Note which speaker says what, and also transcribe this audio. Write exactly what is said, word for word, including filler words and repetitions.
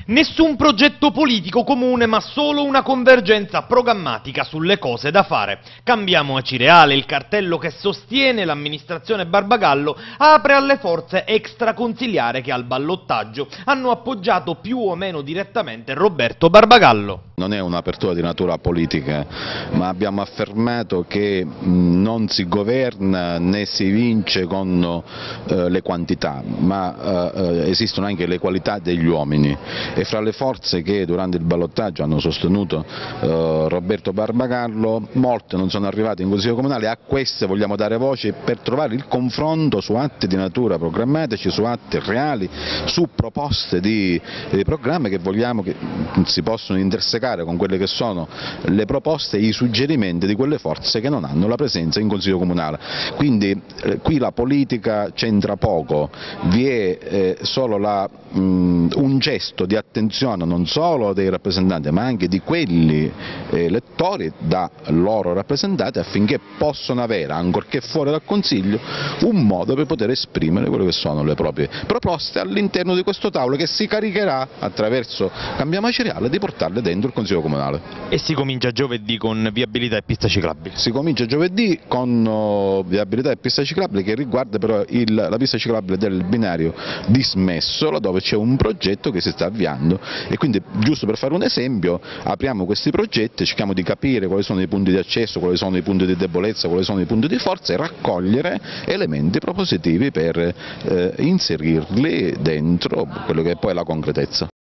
Speaker 1: Nessun progetto politico comune, ma solo una convergenza programmatica sulle cose da fare. Cambiamo Acireale, il cartello che sostiene l'amministrazione Barbagallo, apre alle forze extraconsiliare che al ballottaggio hanno appoggiato più o meno direttamente Roberto Barbagallo.
Speaker 2: Non è un'apertura di natura politica, ma abbiamo affermato che non si governa né si vince con eh, le quantità, ma eh, esistono anche le qualità degli uomini, e fra le forze che durante il ballottaggio hanno sostenuto eh, Roberto Barbagallo, molte non sono arrivate in Consiglio Comunale. A queste vogliamo dare voce per trovare il confronto su atti di natura programmatici, su atti reali, su proposte di, di programma che vogliamo che si possono intersecare con quelle che sono le proposte e i suggerimenti di quelle forze che non hanno la presenza in Consiglio Comunale. Quindi eh, qui la politica c'entra poco, vi è eh, solo la, mh, un gesto di attenzione non solo dei rappresentanti ma anche di quelli eh, elettori da loro rappresentati, affinché possano avere, ancorché fuori dal Consiglio, un modo per poter esprimere quelle che sono le proprie proposte all'interno di questo tavolo, che si caricherà attraverso Cambiamo Acireale di portarle dentro il Consiglio Comunale.
Speaker 1: E si comincia giovedì con viabilità e pista ciclabile?
Speaker 2: Si comincia giovedì con uh, viabilità e pista ciclabile, che riguarda però il, la pista ciclabile del binario dismesso, dove c'è un progetto che si sta avviando, e quindi, giusto per fare un esempio, apriamo questi progetti, cerchiamo di capire quali sono i punti di accesso, quali sono i punti di debolezza, quali sono i punti di forza, e raccogliere elementi propositivi per eh, inserirli dentro quello che è poi la concretezza.